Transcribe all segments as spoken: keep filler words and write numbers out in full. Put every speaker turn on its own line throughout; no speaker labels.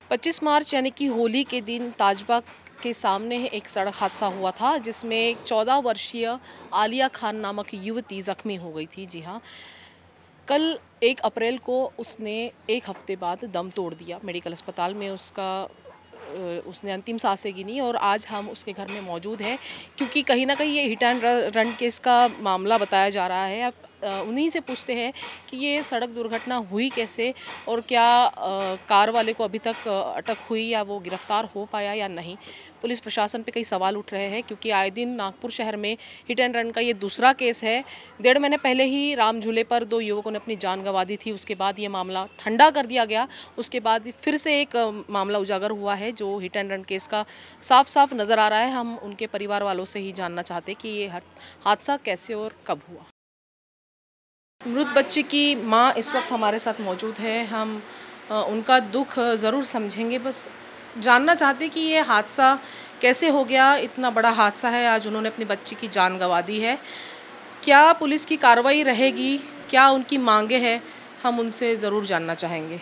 पच्चीस मार्च यानी कि होली के दिन ताजबाग के सामने एक सड़क हादसा हुआ था, जिसमें एक चौदह वर्षीय आलिया खान नामक युवती जख्मी हो गई थी। जी हाँ, कल एक अप्रैल को उसने एक हफ्ते बाद दम तोड़ दिया। मेडिकल अस्पताल में उसका उसने अंतिम सांसें गिनी और आज हम उसके घर में मौजूद हैं, क्योंकि कहीं ना कहीं ये हिट एंड रन केस का मामला बताया जा रहा है। अब उन्हीं से पूछते हैं कि ये सड़क दुर्घटना हुई कैसे और क्या आ, कार वाले को अभी तक अटक हुई या वो गिरफ्तार हो पाया या नहीं। पुलिस प्रशासन पे कई सवाल उठ रहे हैं, क्योंकि आए दिन नागपुर शहर में हिट एंड रन का ये दूसरा केस है। डेढ़ महीने पहले ही राम झूले पर दो युवकों ने अपनी जान गंवा दी थी। उसके बाद ये मामला ठंडा कर दिया गया। उसके बाद फिर से एक मामला उजागर हुआ है जो हिट एंड रन केस का साफ साफ नज़र आ रहा है। हम उनके परिवार वालों से ही जानना चाहते कि ये हादसा कैसे और कब हुआ। मृत बच्चे की मां इस वक्त हमारे साथ मौजूद है। हम उनका दुख ज़रूर समझेंगे, बस जानना चाहते कि ये हादसा कैसे हो गया। इतना बड़ा हादसा है, आज उन्होंने अपनी बच्ची की जान गंवा दी है। क्या पुलिस की कार्रवाई रहेगी, क्या उनकी मांगे हैं, हम उनसे ज़रूर जानना चाहेंगे।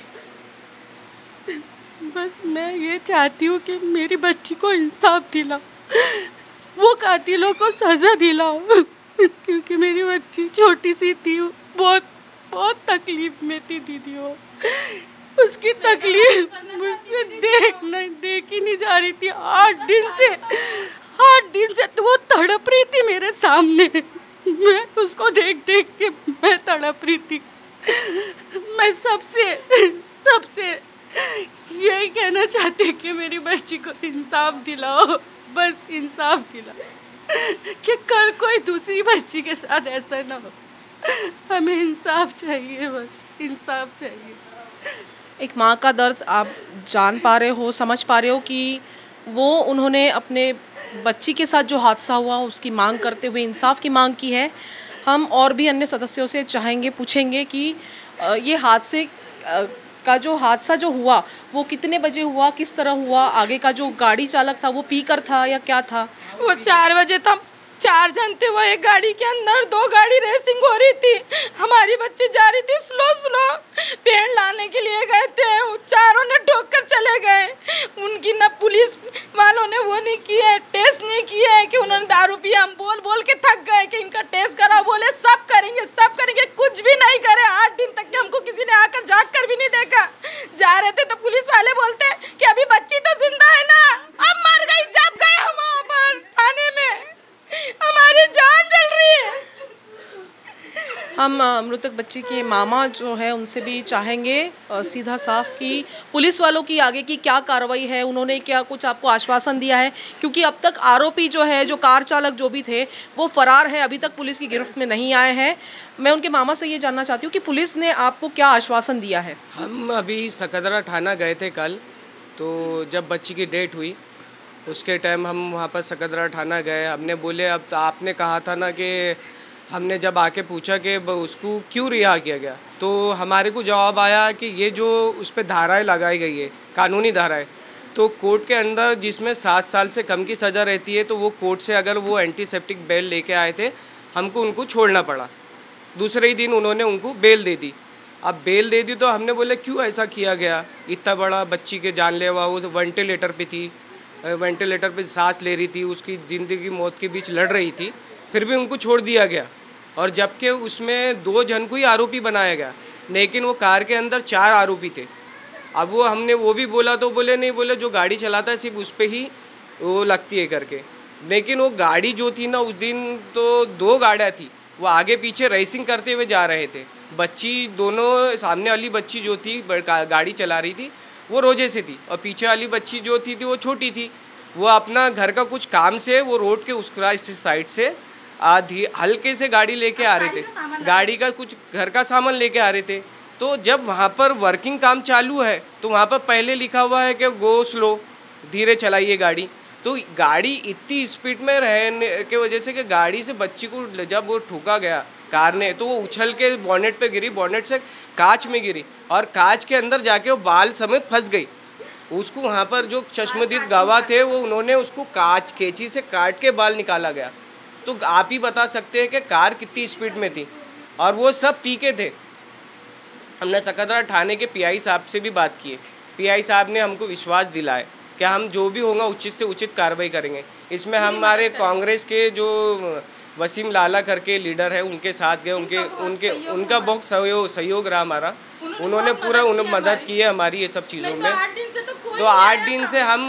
बस मैं ये चाहती हूँ कि मेरी बच्ची को इंसाफ दिलाओ, वो कातिलों को सज़ा दिलाओ, क्योंकि मेरी बच्ची छोटी सी थी, बहुत बहुत तकलीफ में थी दीदी। वो उसकी तकलीफ मुझसे देख नहीं देख ही नहीं जा रही थी। आठ दिन से आठ दिन से तो वो तड़प रही थी मेरे सामने। मैं उसको देख देख के मैं तड़प रही थी। मैं सबसे सबसे यही कहना चाहती कि मेरी बच्ची को इंसाफ दिलाओ, बस इंसाफ दिलाओ, कि कल कोई दूसरी बच्ची के साथ ऐसा ना हो। हमें इंसाफ चाहिए, बस इंसाफ चाहिए।
एक माँ का दर्द आप जान पा रहे हो, समझ पा रहे हो कि वो उन्होंने अपने बच्ची के साथ जो हादसा हुआ उसकी मांग करते हुए इंसाफ की मांग की है। हम और भी अन्य सदस्यों से चाहेंगे पूछेंगे कि ये हादसे का जो हादसा जो हुआ वो कितने बजे हुआ, किस तरह हुआ, आगे का जो गाड़ी चालक था वो पीकर था या क्या था।
वो चार बजे था, चार जन थे वो एक गाड़ी के अंदर, दो गाड़ी रेसिंग हो रही थी। हमारी बच्ची जा रही थी स्लो स्लो, पेड़ लाने के लिए गए थे, चारों ने ठोक कर चले गए। उनकी न पुलिस वालों ने वो नहीं किया है, टेस्ट नहीं किया है कि उन्होंने दारू पिया। हम बोल बोल के थक गए कि इनका टेस्ट करा, बोले सब करेंगे सब करेंगे, कुछ भी नहीं करे। आठ दिन तक के हमको किसी ने आकर झाँक कर भी नहीं देखा। जा रहे थे तो पुलिस वाले बोलते कि अभी बच्ची तो जिंदा है ना, अब मर गई। जब गए हम वहाँ पर थाने में, हमारी जान जल रही है।
हम मृतक बच्चे के मामा जो है उनसे भी चाहेंगे सीधा साफ कि पुलिस वालों की आगे की क्या कार्रवाई है, उन्होंने क्या कुछ आपको आश्वासन दिया है, क्योंकि अब तक आरोपी जो है, जो कार चालक जो भी थे, वो फरार है, अभी तक पुलिस की गिरफ्त में नहीं आए हैं। मैं उनके मामा से ये जानना चाहती हूँ कि पुलिस ने आपको क्या आश्वासन दिया है।
हम अभी सकदरा थाना गए थे कल, तो जब बच्ची की डेट हुई उसके टाइम हम वहाँ पर सकदरा थाना गए। हमने बोले अब तो आपने कहा था ना कि हमने जब आके पूछा कि उसको क्यों रिहा किया गया, तो हमारे को जवाब आया कि ये जो उस पर धाराएँ लगाई गई है, कानूनी धाराएँ, तो कोर्ट के अंदर जिसमें सात साल से कम की सज़ा रहती है, तो वो कोर्ट से अगर वो एंटीसेप्टिक बेल लेके आए थे, हमको उनको छोड़ना पड़ा। दूसरे ही दिन उन्होंने उनको बेल दे दी। अब बेल दे दी तो हमने बोले क्यों ऐसा किया गया, इतना बड़ा बच्ची के जानलेवा, वो वेंटिलेटर पे थी, वेंटिलेटर पे सांस ले रही थी, उसकी ज़िंदगी मौत के बीच लड़ रही थी, फिर भी उनको छोड़ दिया गया। और जबकि उसमें दो जन को ही आरोपी बनाया गया, लेकिन वो कार के अंदर चार आरोपी थे। अब वो हमने वो भी बोला तो बोले नहीं, बोले जो गाड़ी चलाता है सिर्फ उस पर ही वो लगती है करके। लेकिन वो गाड़ी जो थी ना, उस दिन तो दो गाड़ियाँ थी, वो आगे पीछे रेसिंग करते हुए जा रहे थे। बच्ची दोनों, सामने वाली बच्ची जो थी गाड़ी चला रही थी वो रोजे से थी, और पीछे वाली बच्ची जो थी थी वो छोटी थी। वो अपना घर का कुछ काम से वो रोड के उस साइड से आधी हल्के से गाड़ी लेके आ रहे थे, गाड़ी का कुछ घर का सामान लेके आ रहे थे। तो जब वहाँ पर वर्किंग काम चालू है तो वहाँ पर पहले लिखा हुआ है कि गो स्लो, धीरे चलाइए गाड़ी। तो गाड़ी इतनी स्पीड में रहने के वजह से कि गाड़ी से बच्ची को जब वो ठोका गया कार ने, तो वो उछल के बॉनेट पे गिरी, बॉनेट से कांच में गिरी और कांच के अंदर जाके वो बाल समेत फंस गई। उसको वहाँ पर जो चश्मदीद गवाह थे वो उन्होंने उसको कांच कैंची से काट के बाल निकाला गया। तो आप ही बता सकते हैं कि कार कितनी स्पीड में थी, और वो सब पी के थे। हमने सकदरा थाने के पीआई साहब से भी बात की है पीआई साहब ने हमको विश्वास दिलाया कि हम जो भी होगा उचित से उचित कार्रवाई करेंगे। इसमें हमारे कांग्रेस के जो वसीम लाला करके लीडर है उनके साथ गए, उनके उनके उनका बहुत सहयोग सहयोग रहा हमारा। उन्होंने पूरा उन्हें मदद की है हमारी ये सब चीज़ों में। तो आठ दिन से हम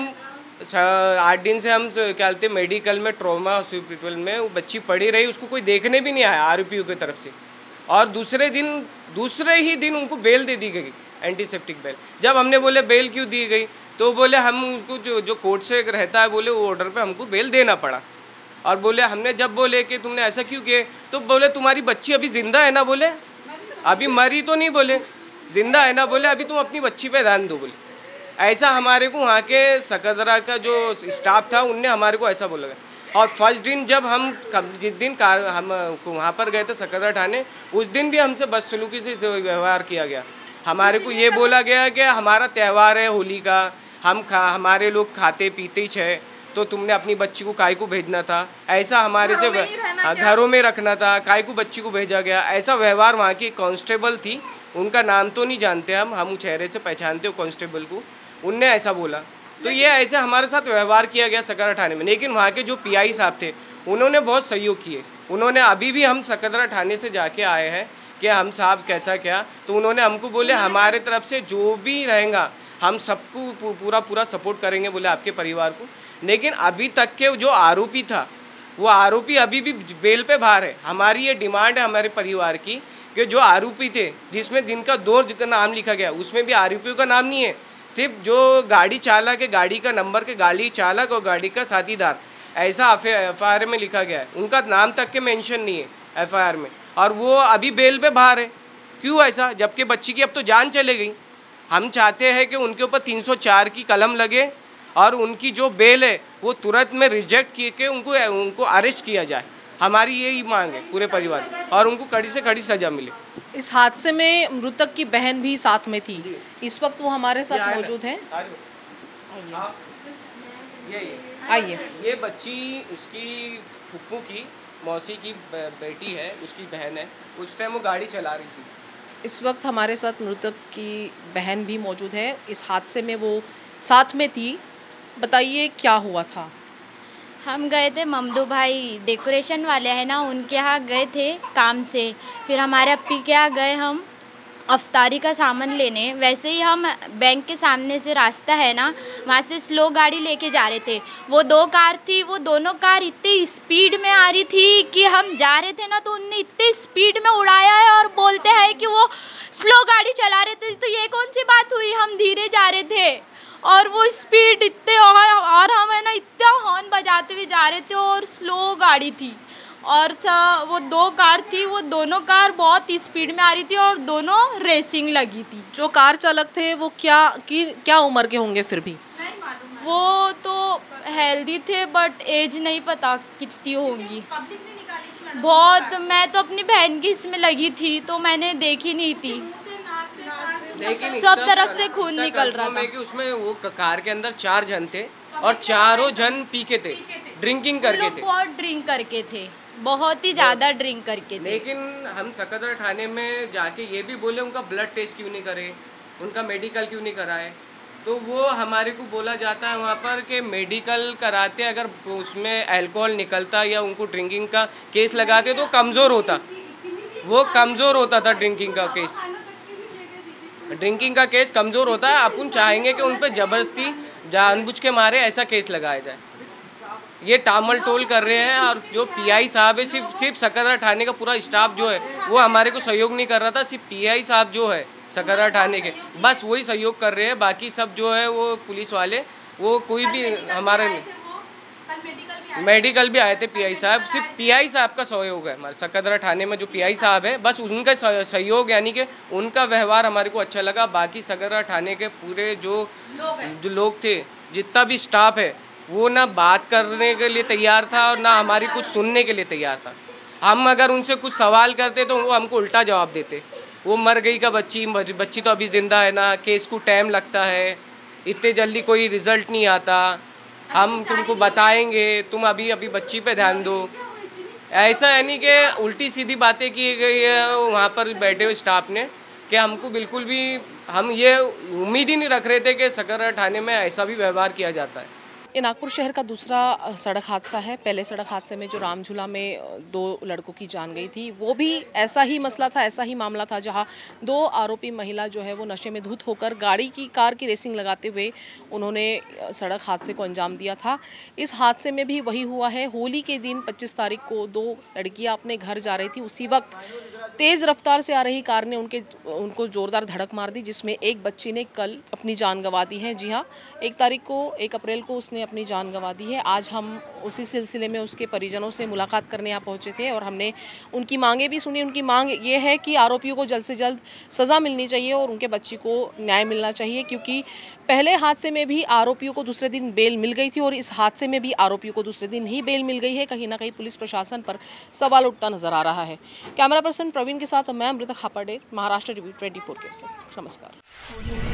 आठ दिन से हम क्या कहते हैं मेडिकल में ट्रॉमा हॉस्पिटल में वो बच्ची पड़ी रही, उसको कोई देखने भी नहीं आया आरपीओ की तरफ से। और दूसरे दिन दूसरे ही दिन उनको बेल दे दी गई, एंटीसेप्टिक बेल। जब हमने बोले बेल क्यों दी गई तो बोले हम उसको जो जो कोर्ट से रहता है बोले वो ऑर्डर पे हमको बेल देना पड़ा। और बोले हमने जब बोले कि तुमने ऐसा क्यों किया तो बोले तुम्हारी बच्ची अभी ज़िंदा है ना, बोले अभी मरी तो नहीं, बोले ज़िंदा है ना, बोले अभी तुम अपनी बच्ची पे ध्यान दो। बोले ऐसा हमारे को वहाँ के सकदरा का जो स्टाफ था उनने हमारे को ऐसा बोला। और फर्स्ट दिन जब हम जिस दिन कार हम वहाँ पर गए थे सकदरा थाने, उस दिन भी हमसे बदसलूकी से व्यवहार किया गया। हमारे को ये बोला गया कि हमारा त्यौहार है होली का, हम खा हमारे लोग खाते पीते ही छे, तो तुमने अपनी बच्ची को काय को भेजना था, ऐसा हमारे से घरों में रखना था, काय को बच्ची को भेजा गया। ऐसा व्यवहार वहाँ की कांस्टेबल थी, उनका नाम तो नहीं जानते हम हम चेहरे से पहचानते हो कांस्टेबल को, उनने ऐसा बोला। तो ये ऐसे हमारे साथ व्यवहार किया गया सकदरा थाने में। लेकिन वहाँ के जो पीआई साहब थे उन्होंने बहुत सहयोग किए। उन्होंने अभी भी हम सकदरा थाने से जाके आए हैं कि हम साहब कैसा क्या, तो उन्होंने हमको बोले हमारे तरफ से जो भी रहेगा हम सबको पूरा पूरा सपोर्ट करेंगे, बोले आपके परिवार को। लेकिन अभी तक के जो आरोपी था वो आरोपी अभी भी बेल पे बाहर है। हमारी ये डिमांड है हमारे परिवार की कि जो आरोपी थे जिसमें जिनका दो का नाम लिखा गया उसमें भी आरोपियों का नाम नहीं है, सिर्फ जो गाड़ी चालक है, गाड़ी का नंबर के गाड़ी चालक और गाड़ी का साथीदार, ऐसा एफ आई आर में लिखा गया है। उनका नाम तक के मेंशन नहीं है एफ आई आर में, और वो अभी बेल पे बाहर है। क्यों ऐसा, जबकि बच्ची की अब तो जान चले गई। हम चाहते हैं कि उनके ऊपर तीन सौ चार की कलम लगे और उनकी जो बेल है वो तुरंत में रिजेक्ट किए के उनको उनको अरेस्ट किया जाए। हमारी यही मांग है पूरे परिवार की, और उनको कड़ी से कड़ी सज़ा मिले।
इस हादसे में मृतक की बहन भी साथ में थी, इस वक्त वो हमारे साथ मौजूद हैं। आइए।
ये बच्ची उसकी फुप्पू की मौसी की बेटी है, उसकी बहन है। उस टाइम वो गाड़ी चला रही थी।
इस वक्त हमारे साथ मृतक की बहन भी मौजूद है, इस हादसे में वो साथ में थी। बताइए क्या हुआ था।
हम गए थे, ममदू भाई डेकोरेशन वाले हैं ना, उनके यहाँ गए थे काम से। फिर हमारे अप्पी के यहाँ गए हम अफ्तारी का सामान लेने। वैसे ही हम बैंक के सामने से रास्ता है ना, वहाँ से स्लो गाड़ी लेके जा रहे थे। वो दो कार थी, वो दोनों कार इतनी स्पीड में आ रही थी कि हम जा रहे थे ना तो उनने इतनी स्पीड में उड़ाया है, और बोलते हैं कि वो स्लो गाड़ी चला रहे थे। तो ये कौन सी बात हुई, हम धीरे जा रहे थे और वो स्पीड इतने, और हम है ना इतना हॉर्न बजाते हुए जा रहे थे, और स्लो गाड़ी थी। और था वो दो कार थी, वो दोनों कार बहुत स्पीड में आ रही थी और दोनों रेसिंग लगी थी।
जो कार चालक थे वो क्या की क्या उम्र के होंगे फिर भी?
वो तो हेल्दी थे बट एज नहीं पता कितनी होंगी। बहुत, मैं तो अपनी बहन की इसमें लगी थी तो मैंने देखी नहीं थी, सब तरफ से खून निकल रहा था।
कि उसमें वो कार के अंदर चार जन थे और चारों जन पी के थे, ड्रिंकिंग करके थे।
बहुत ड्रिंक करके थे, बहुत ही ज़्यादा ड्रिंक करके थे।
लेकिन हम सकदरा थाने में जाके ये भी बोले उनका ब्लड टेस्ट क्यों नहीं करे, उनका मेडिकल क्यों नहीं कराए। तो वो हमारे को बोला जाता है वहाँ पर कि मेडिकल कराते अगर उसमें अल्कोहल निकलता या उनको ड्रिंकिंग का केस लगाते तो कमज़ोर होता, वो कमज़ोर होता था ड्रिंकिंग का केस। ड्रिंकिंग का केस कमज़ोर होता है। अपन चाहेंगे कि उन पर ज़बरदस्ती जानबूझ के मारे ऐसा केस लगाया जाए। ये टामल टोल कर रहे हैं, और जो पीआई साहब है, सिर्फ सिर्फ सकदरा थाने का पूरा स्टाफ जो है वो हमारे को सहयोग नहीं कर रहा था। सिर्फ पीआई साहब जो है सकदरा थाने के बस वही सहयोग कर रहे हैं, बाकी सब जो है वो पुलिस वाले वो कोई भी हमारा नहीं। मेडिकल भी आए थे पीआई साहब, सिर्फ पीआई साहब का सहयोग है हमारे सकदरा थाने में। जो पीआई साहब है बस उनका सहयोग, यानी कि उनका व्यवहार हमारे को अच्छा लगा। बाकी सकदरा थाने के पूरे जो जो लोग थे, जितना भी स्टाफ है, वो ना बात करने के लिए तैयार था और ना हमारी कुछ सुनने के लिए तैयार था। हम अगर उनसे कुछ सवाल करते तो वो हमको उल्टा जवाब देते। वो मर गई का बच्ची बच्ची तो अभी ज़िंदा है ना, केस को टाइम लगता है, इतने जल्दी कोई रिज़ल्ट नहीं आता, हम तुमको बताएंगे, तुम अभी अभी बच्ची पे ध्यान दो। ऐसा यानी कि उल्टी सीधी बातें की गई है वहाँ पर बैठे हुए स्टाफ ने, कि हमको बिल्कुल भी हम ये उम्मीद ही नहीं रख रहे थे कि सकरा थाने में ऐसा भी व्यवहार किया जाता है।
ये नागपुर शहर का दूसरा सड़क हादसा है। पहले सड़क हादसे में जो रामझूला में दो लड़कों की जान गई थी, वो भी ऐसा ही मसला था, ऐसा ही मामला था, जहां दो आरोपी महिला जो है वो नशे में धुत होकर गाड़ी की कार की रेसिंग लगाते हुए उन्होंने सड़क हादसे को अंजाम दिया था। इस हादसे में भी वही हुआ है। होली के दिन पच्चीस तारीख को दो लड़कियां अपने घर जा रही थी, उसी वक्त तेज़ रफ्तार से आ रही कार ने उनके उनको ज़ोरदार धड़क मार दी, जिसमें एक बच्ची ने कल अपनी जान गंवा दी है। जी हाँ, एक तारीख को एक अप्रैल को उसने अपनी जान गंवा दी है। आज हम उसी सिलसिले में उसके परिजनों से मुलाकात करने यहाँ पहुँचे थे और हमने उनकी मांगे भी सुनी। उनकी मांग ये है कि आरोपियों को जल्द से जल्द सज़ा मिलनी चाहिए और उनके बच्ची को न्याय मिलना चाहिए, क्योंकि पहले हादसे में भी आरोपियों को दूसरे दिन बेल मिल गई थी और इस हादसे में भी आरोपियों को दूसरे दिन ही बेल मिल गई है। कहीं ना कहीं पुलिस प्रशासन पर सवाल उठता नजर आ रहा है। कैमरा पर्सन प्रवीण के साथ मैं Amruta Khapade, Maharashtra TV twenty four के। नमस्कार।